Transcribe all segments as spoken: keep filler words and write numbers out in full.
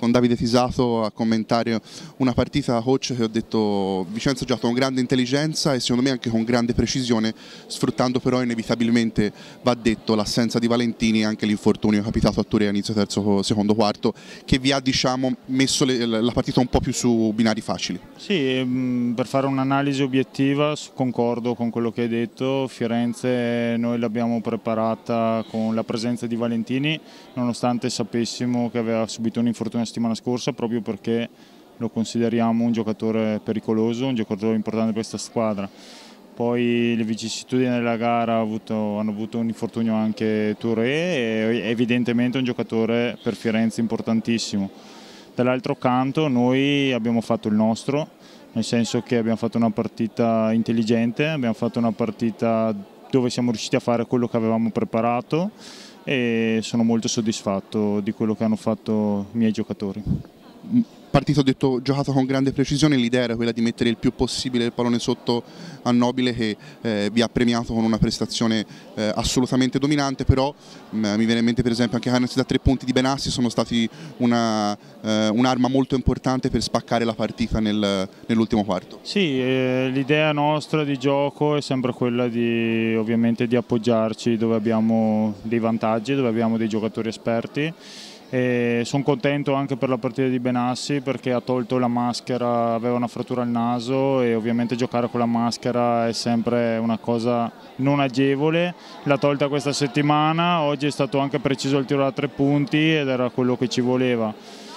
con Davide Tisato a commentare una partita, coach, che ho detto Vicenza ha giocato con grande intelligenza e secondo me anche con grande precisione, sfruttando però inevitabilmente, va detto, l'assenza di Valentini e anche l'infortunio capitato a Touré a inizio terzo secondo quarto, che vi ha, diciamo, messo le, la partita un po' più su binari facili. Sì, per fare un'analisi obiettiva concordo con quello che hai detto. Firenze noi l'abbiamo preparata con la presenza di Valentini, nonostante sapessimo che aveva subito un infortunio la settimana scorsa, proprio perché lo consideriamo un giocatore pericoloso, un giocatore importante per questa squadra. Poi le vicissitudini della gara hanno avuto, hanno avuto un infortunio anche Touré e evidentemente un giocatore per Firenze importantissimo. Dall'altro canto noi abbiamo fatto il nostro, nel senso che abbiamo fatto una partita intelligente, abbiamo fatto una partita dove siamo riusciti a fare quello che avevamo preparato e sono molto soddisfatto di quello che hanno fatto i miei giocatori. Partito, ho detto, giocato con grande precisione, l'idea era quella di mettere il più possibile il pallone sotto a Nobile, che eh, vi ha premiato con una prestazione eh, assolutamente dominante, però mh, mi viene in mente per esempio anche i canestri da tre punti di Benassi sono stati un'arma eh, un molto importante per spaccare la partita nel, nell'ultimo quarto. Sì, eh, l'idea nostra di gioco è sempre quella di, ovviamente, di appoggiarci dove abbiamo dei vantaggi, dove abbiamo dei giocatori esperti. E sono contento anche per la partita di Benassi perché ha tolto la maschera, aveva una frattura al naso e ovviamente giocare con la maschera è sempre una cosa non agevole. L'ha tolta questa settimana, oggi è stato anche preciso il tiro da tre punti ed era quello che ci voleva.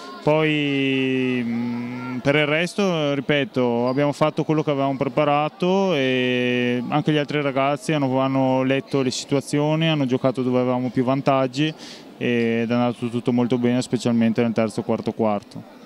Poi per il resto, ripeto, abbiamo fatto quello che avevamo preparato e anche gli altri ragazzi hanno, hanno letto le situazioni, hanno giocato dove avevamo più vantaggi ed è andato tutto molto bene, specialmente nel terzo e quarto quarto.